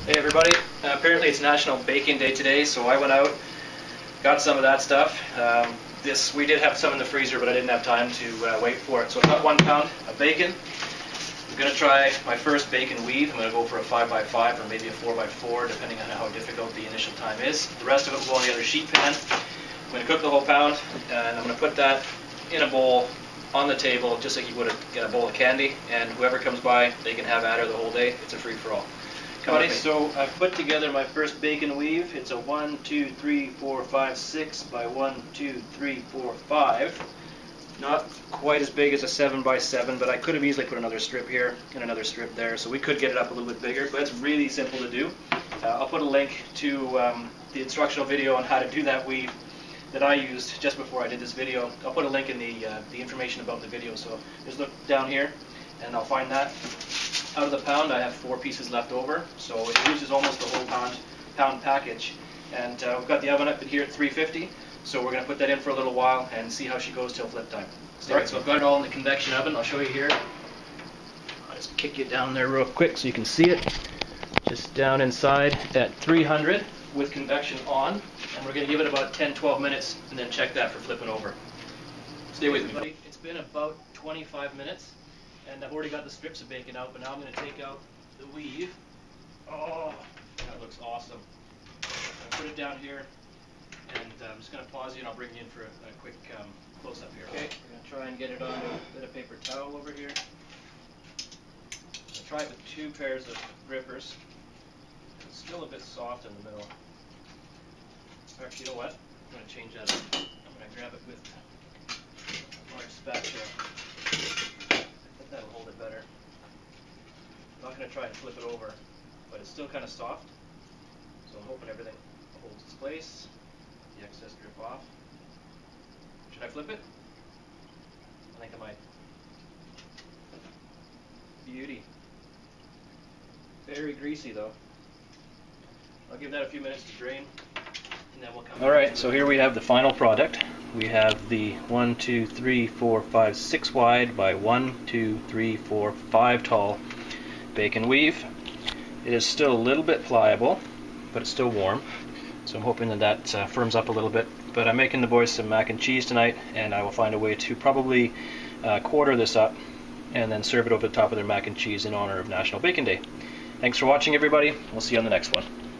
Hey everybody, apparently it's National Bacon Day today, so I went out, got some of that stuff. We did have some in the freezer, but I didn't have time to wait for it. So I got 1 pound of bacon. I'm going to try my first bacon weave. I'm going to go for a 5x5 or maybe a 4x4, depending on how difficult the initial time is. The rest of it will go in the other sheet pan. I'm going to cook the whole pound, and I'm going to put that in a bowl on the table, just like you would get a bowl of candy, and whoever comes by, they can have at her the whole day. It's a free-for-all. Okay, so I've put together my first bacon weave. It's a 1, 2, 3, 4, 5, 6 by 1, 2, 3, 4, 5. Not quite as big as a 7x7, but I could have easily put another strip here and another strip there, so we could get it up a little bit bigger, but it's really simple to do. I'll put a link to the instructional video on how to do that weave that I used just before I did this video. I'll put a link in the information about the video, so just look down here and I'll find that. Out of the pound, I have 4 pieces left over, so it uses almost the whole pound package. And we've got the oven up here at 350, so we're going to put that in for a little while and see how she goes till flip time. Alright, so I've got it all in the convection oven. I'll show you here. I'll just kick it down there real quick so you can see it. Just down inside at 300 with convection on, and we're going to give it about 10-12 minutes and then check that for flipping over. Stay with me. It's been about 25 minutes. And I've already got the strips of bacon out, but now I'm going to take out the weave. Oh, that looks awesome. I'll put it down here, and I'm just going to pause you, and I'll bring you in for a quick close-up here. Okay, we're going to try and get it onto a bit of paper towel over here. I'll try it with 2 pairs of grippers. It's still a bit soft in the middle. Actually, you know what? I'm going to change that up. I'm going to grab it with a large spatula. That'll hold it better. I'm not going to try and flip it over, but it's still kind of soft, so I'm hoping everything holds its place. The excess drip off. Should I flip it? I think I might. Beauty. Very greasy though. I'll give that a few minutes to drain, and then we'll come. Alright, so here we have the final product. We have the 1, 2, 3, 4, 5, 6 wide by 1, 2, 3, 4, 5 tall bacon weave. It is still a little bit pliable, but it's still warm, so I'm hoping that firms up a little bit. But I'm making the boys some mac and cheese tonight, and I will find a way to probably quarter this up and then serve it over the top of their mac and cheese in honor of National Bacon Day. Thanks for watching, everybody. We'll see you on the next one.